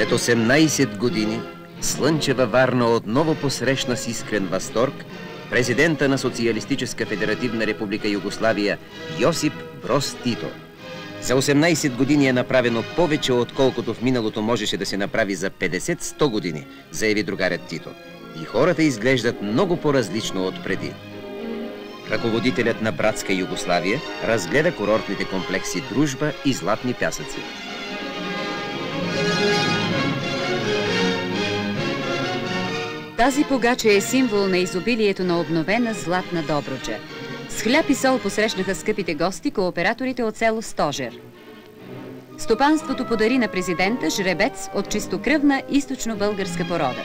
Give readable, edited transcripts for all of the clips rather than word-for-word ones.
След 18 години слънчева Варна отново посрещна с искрен възторг президента на Социалистическа федеративна република Югославия Йосип Броз Тито. За 18 години е направено повече, отколкото в миналото можеше да се направи за 50-100 години, заяви другарят Тито. И хората изглеждат много по-различно от преди. Ръководителят на братска Югославия разгледа курортните комплекси Дружба и Златни пясъци. Тази погача е символ на изобилието на обновена златна Добруджа. С хляб и сол посрещнаха скъпите гости кооператорите от село Стожер. Стопанството подари на президента жребец от чистокръвна източно-българска порода.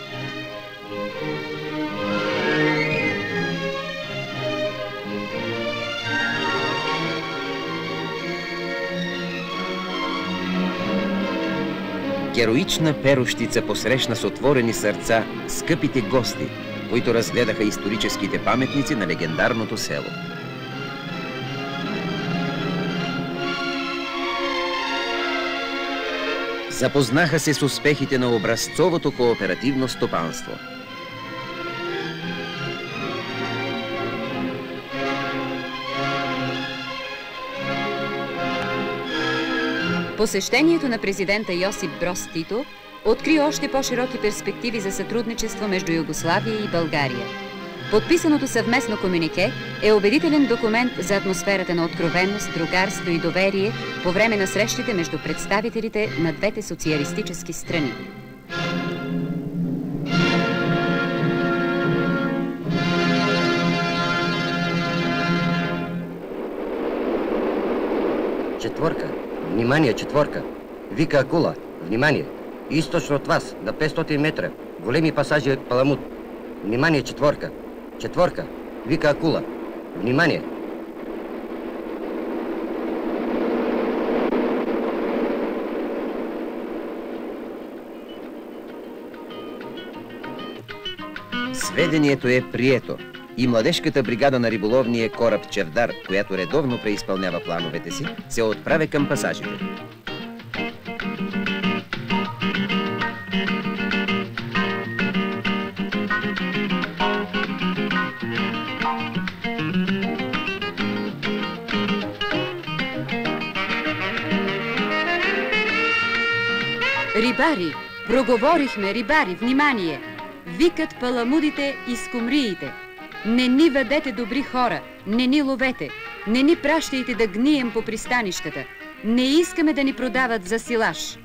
Героична перущица посрещна с отворени сърца скъпите гости, които разгледаха историческите паметници на легендарното село. Запознаха се с успехите на образцовото кооперативно стопанство. Посещението на президента Йосип Броз Тито откри още по-широки перспективи за сътрудничество между Югославия и България. Подписаното съвместно комюнике е убедителен документ за атмосферата на откровеност, другарство и доверие по време на срещите между представителите на двете социалистически страни. Четворка. Внимание, четворка. Вика Акула. Внимание. Източно от вас, на 500 метра. Големи пасажи от Паламут. Внимание, четворка. Четворка. Вика Акула. Внимание. Сведението е прието и младежката бригада на риболовния кораб Чевдар, която редовно преизпълнява плановете си, се отправя към пасажите. Рибари! Проговорихме, рибари, внимание! Викат паламудите и скумриите. Не ни ведете, добри хора, не ни ловете, не ни пращайте да гнием по пристанищата. Не искаме да ни продават за силаж.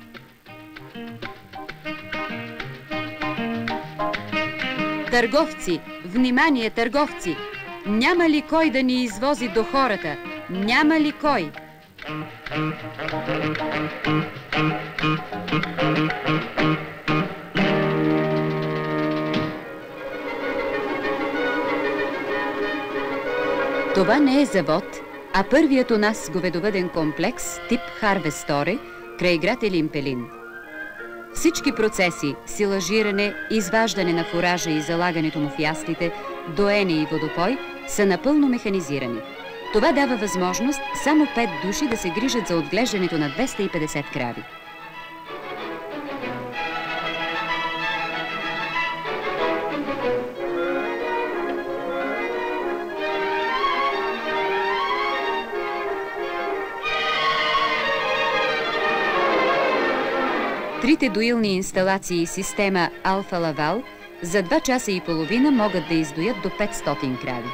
Търговци, внимание, търговци! Няма ли кой да ни извози до хората? Няма ли кой? Това не е завод, а първият у нас говедовъден комплекс тип Харвесторе край град Елин-Пелин. Всички процеси, силажиране, изваждане на фуража и залагането му в яслите, доене и водопой са напълно механизирани. Това дава възможност само 5 души да се грижат за отглеждането на 250 крави. Трите доилни инсталации и система Алфа Лавал за 2 часа и половина могат да издоят до 500 крави.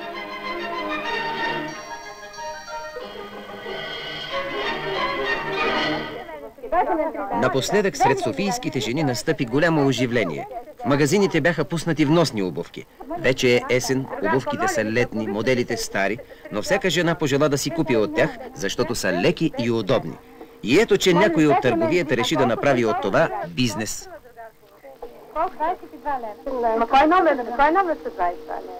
Напоследък сред софийските жени настъпи голямо оживление. Магазините бяха пуснати вносни обувки. Вече е есен, обувките са летни, моделите стари, но всяка жена пожела да си купи от тях, защото са леки и удобни. И ето, че някой от търговията реши да направи от това бизнес. 22 лева. Ма кой номер са 22 лева?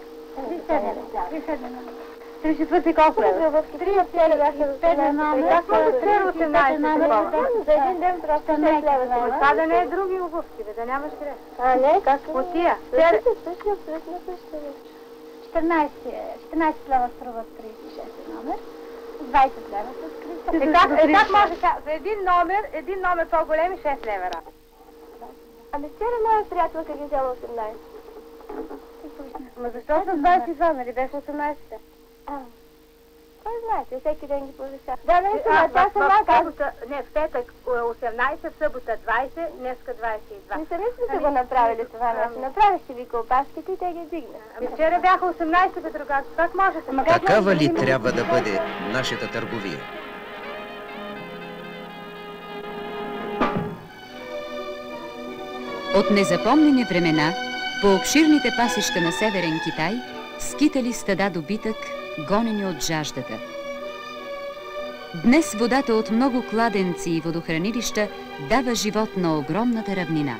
34 колко лева? 35 номер. Как може 3,18 номер? За един ден просто 6 лева. Това да не е други обувки, да нямаш грех. А не, как? От тия. 14 лева струва 36 номер. 20 лева с 30. Как може за един номер по-големи 6 лева? Ами вчера моя приятелка ги взела 18. Ма защо с 22, нали беше 18? Кой знаете, всеки ден ги повишава. Да, наистина, тя сама казва. Не, в петък 18, в събота 20, днеска 22. Не сами сме се го направили това нещо. Направихте ви колпаските и те ги дигнат. Ами вчера бяха 18, бе, другата. Как можете? Такава ли трябва да бъде нашата търговия? От незапомнени времена, по обширните пасища на Северен Китай, скитали стада добитък, гонени от жаждата. Днес водата от много кладенци и водохранилища дава живот на огромната равнина.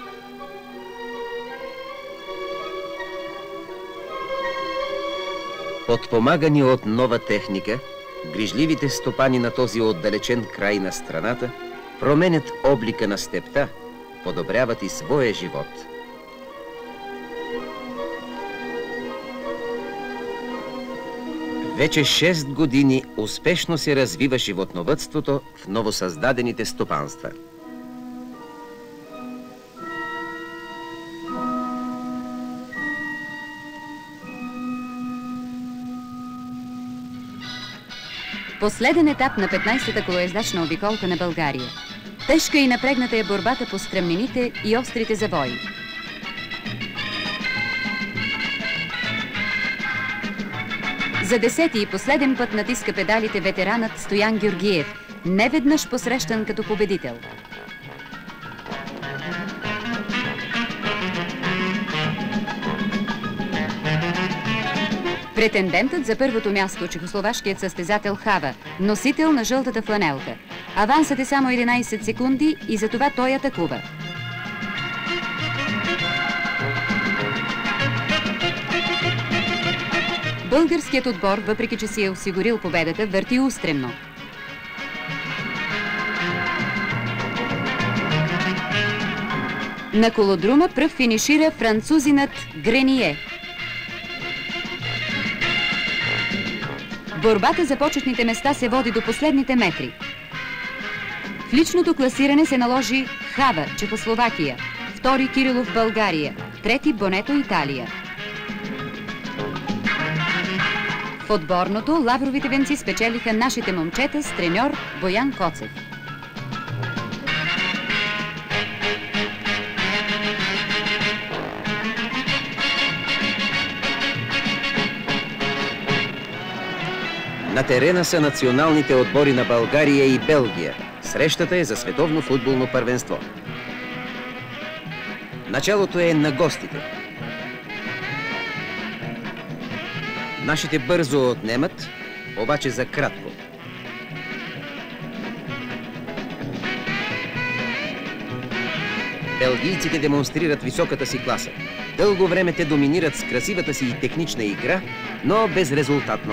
Подпомагани от нова техника, грижливите стопани на този отдалечен край на страната променят облика на степта, подобряват и своя живот. Вече 6 години успешно се развива животновъдството в новосъздадените стопанства. Последен етап на 15-та колоездачна обиколка на България. Тежка и напрегната е борбата по стръмнините и острите завои. За 10-ти и последен път натиска педалите ветеранът Стоян Георгиев, неведнъж посрещан като победител. Претендентът за първото място, чехословашкият състезател Хава, носител на жълтата фланелка. Авансът е само 11 секунди и затова той атакува. Българският отбор, въпреки че си е осигурил победата, върти устремно. На колодрума пръв финишира французинът Грение. Борбата за почетните места се води до последните метри. В личното класиране се наложи Хава, Чехословакия, втори Кирилов, България, трети Бонето, Италия. В отборното лавровите венци спечелиха нашите момчета с треньор Боян Коцев. На терена са националните отбори на България и Белгия. Срещата е за световно футболно първенство. Началото е на гостите. Нашите бързо отнемат, обаче за кратко. Белгийците демонстрират високата си класа. Дълго време те доминират с красивата си и технична игра, но безрезултатно.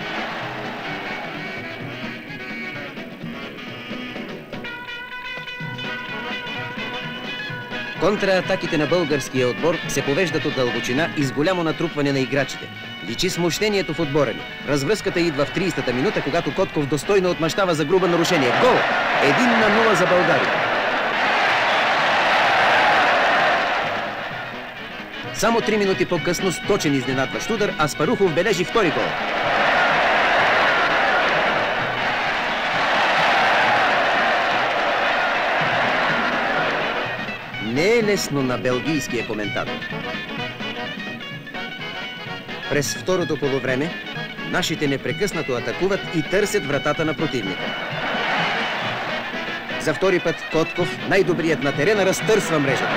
Контраатаките на българския отбор се повеждат от дълбочина и с голямо натрупване на играчите. Личи смущението в отбора ни. Развръзката идва в 30-та минута, когато Котков достойно отмъщава за грубо нарушение. Гол! 1-0 за България. Само 3 минути по-късно с точен изненадващ удар, Аспарухов бележи втори гол. Не е лесно на белгийския коментатор. През второто полувреме нашите непрекъснато атакуват и търсят вратата на противника. За втори път Котков, най-добрият на терена, разтърсва мрежата.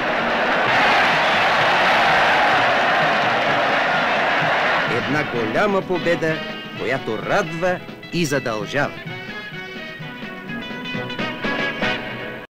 Една голяма победа, която радва и задължава.